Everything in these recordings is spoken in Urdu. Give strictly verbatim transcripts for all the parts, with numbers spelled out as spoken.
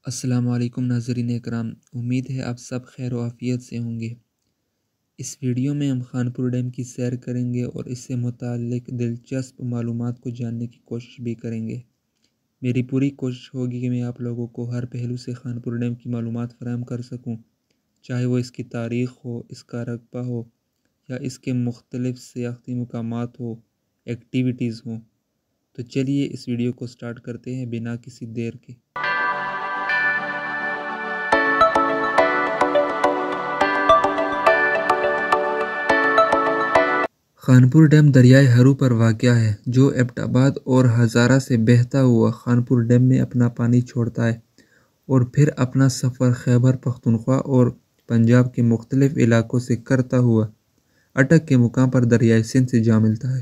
السلام علیکم ناظرین اکرام، امید ہے آپ سب خیر و عافیت سے ہوں گے۔ اس ویڈیو میں ہم خانپور ڈیم کی سیر کریں گے اور اس سے متعلق دلچسپ معلومات کو جاننے کی کوشش بھی کریں گے۔ میری پوری کوشش ہوگی کہ میں آپ لوگوں کو ہر پہلو سے خانپور ڈیم کی معلومات فراہم کر سکوں، چاہے وہ اس کی تاریخ ہو، اس کا رقبہ ہو یا اس کے مختلف سیاحتی مقامات ہو، ایکٹیویٹیز ہوں۔ تو چلیے اس ویڈیو کو سٹارٹ کرتے ہیں بنا کسی دیر کے۔ خانپور ڈیم دریائے ہرو پر واقع ہے، جو ایبٹ آباد اور ہزارہ سے بہتا ہوا خانپور ڈیم میں اپنا پانی چھوڑتا ہے اور پھر اپنا سفر خیبر پختونخوا اور پنجاب کے مختلف علاقوں سے کرتا ہوا اٹک کے مقام پر دریائے سندھ سے جا ملتا ہے۔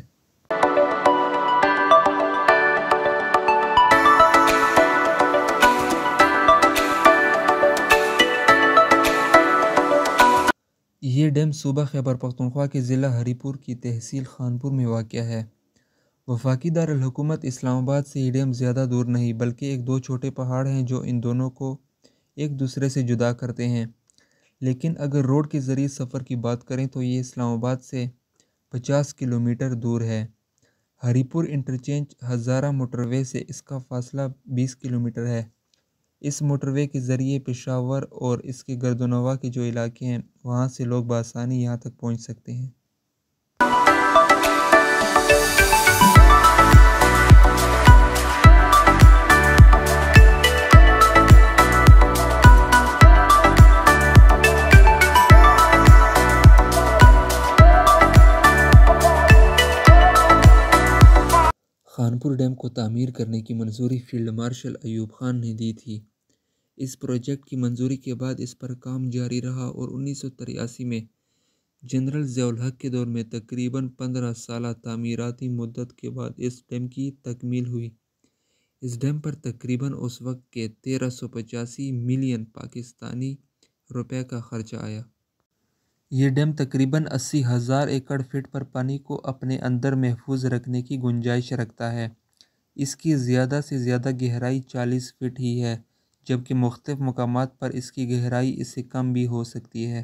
یہ ڈیم صوبہ خیبر پختونخوا کے ضلع ہری پور کی تحصیل خانپور میں واقع ہے۔ وفاقی دارالحکومت اسلام آباد سے یہ ڈیم زیادہ دور نہیں، بلکہ ایک دو چھوٹے پہاڑ ہیں جو ان دونوں کو ایک دوسرے سے جدا کرتے ہیں۔ لیکن اگر روڈ کے ذریعے سفر کی بات کریں تو یہ اسلام آباد سے پچاس کلومیٹر دور ہے۔ ہری پور انٹرچینج ہزارہ موٹر وے سے اس کا فاصلہ بیس کلومیٹر ہے۔ اس موٹر وے کے ذریعے پشاور اور اس کے گرد و نواح کے جو علاقے ہیں وہاں سے لوگ بآسانی یہاں تک پہنچ سکتے ہیں۔ خانپور ڈیم کو تعمیر کرنے کی منظوری فیلڈ مارشل ایوب خان نے دی تھی۔ اس پروجیکٹ کی منظوری کے بعد اس پر کام جاری رہا اور انیس سو تریاسی میں جنرل ضیاء الحق کے دور میں تقریباً پندرہ سالہ تعمیراتی مدت کے بعد اس ڈیم کی تکمیل ہوئی۔ اس ڈیم پر تقریباً اس وقت کے تیرہ سو پچاسی ملین پاکستانی روپے کا خرچہ آیا۔ یہ ڈیم تقریباً اسی ہزار ایکڑ فٹ پر پانی کو اپنے اندر محفوظ رکھنے کی گنجائش رکھتا ہے۔ اس کی زیادہ سے زیادہ گہرائی چالیس فٹ ہی ہے، جبکہ مختلف مقامات پر اس کی گہرائی اس سے کم بھی ہو سکتی ہے۔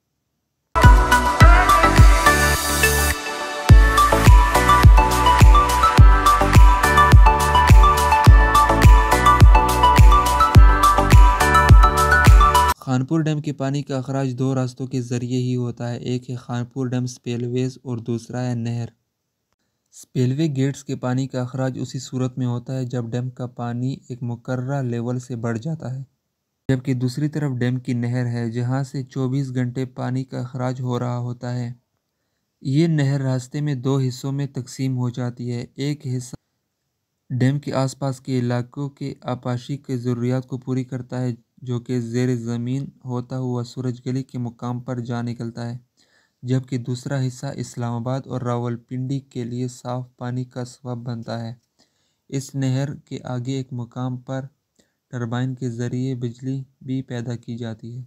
خانپور ڈیم کے پانی کا اخراج دو راستوں کے ذریعے ہی ہوتا ہے، ایک ہے خانپور ڈیم سپیل ویز اور دوسرا ہے نہر۔ سپیل وے گیٹس کے پانی کا اخراج اسی صورت میں ہوتا ہے جب ڈیم کا پانی ایک مقررہ لیول سے بڑھ جاتا ہے، جبکہ دوسری طرف ڈیم کی نہر ہے جہاں سے چوبیس گھنٹے پانی کا اخراج ہو رہا ہوتا ہے۔ یہ نہر راستے میں دو حصوں میں تقسیم ہو جاتی ہے، ایک حصہ ڈیم کے آس پاس کے علاقوں کے آبپاشی کی ضروریات کو پوری کرتا ہے جو کہ زیر زمین ہوتا ہوا سورج گلی کے مقام پر جا نکلتا ہے، جبکہ دوسرا حصہ اسلام آباد اور راولپنڈی کے لیے صاف پانی کا سبب بنتا ہے۔ اس نہر کے آگے ایک مقام پر ٹربائن کے ذریعے بجلی بھی پیدا کی جاتی ہے۔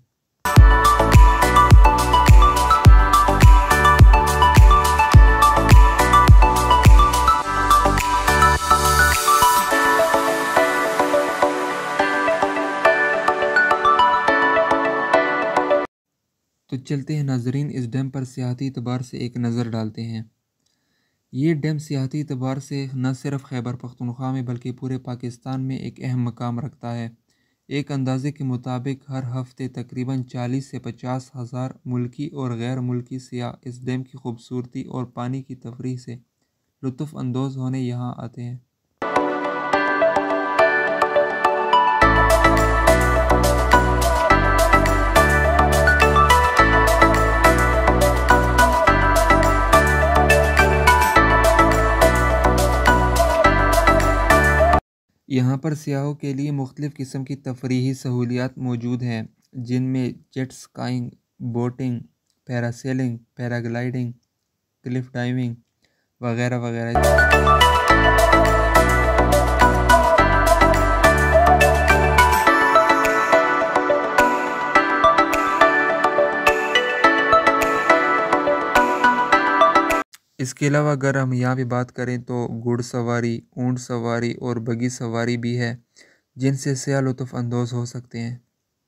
تو چلتے ہیں ناظرین، اس ڈیم پر سیاحتی اعتبار سے ایک نظر ڈالتے ہیں۔ یہ ڈیم سیاحتی اعتبار سے نہ صرف خیبر پختونخوا میں بلکہ پورے پاکستان میں ایک اہم مقام رکھتا ہے۔ ایک اندازے کے مطابق ہر ہفتے تقریباً چالیس سے پچاس ہزار ملکی اور غیر ملکی سیاح اس ڈیم کی خوبصورتی اور پانی کی تفریح سے لطف اندوز ہونے یہاں آتے ہیں۔ یہاں پر سیاحوں کے لیے مختلف قسم کی تفریحی سہولیات موجود ہیں، جن میں jet skiing, boating, parasailing, paragliding, cliff diving وغیرہ وغیرہ۔ اس کے علاوہ اگر ہم یہاں پہ بات کریں تو گھڑ سواری، اونٹ سواری اور بگی سواری بھی ہے، جن سے سیاح لطف اندوز ہو سکتے ہیں۔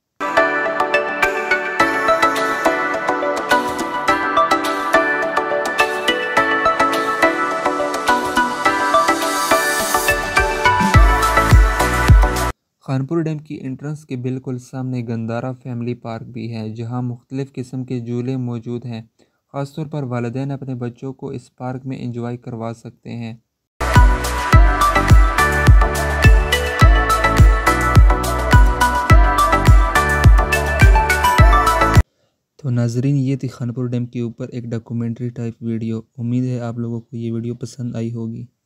خانپور ڈیم کی انٹرنس کے بالکل سامنے گندارا فیملی پارک بھی ہے، جہاں مختلف قسم کے جھولے موجود ہیں۔ خاص طور پر والدین اپنے بچوں کو اس پارک میں انجوائے کروا سکتے ہیں۔ تو ناظرین، یہ تھی خانپور ڈیم کے اوپر ایک ڈاکومنٹری ٹائپ ویڈیو۔ امید ہے آپ لوگوں کو یہ ویڈیو پسند آئی ہوگی۔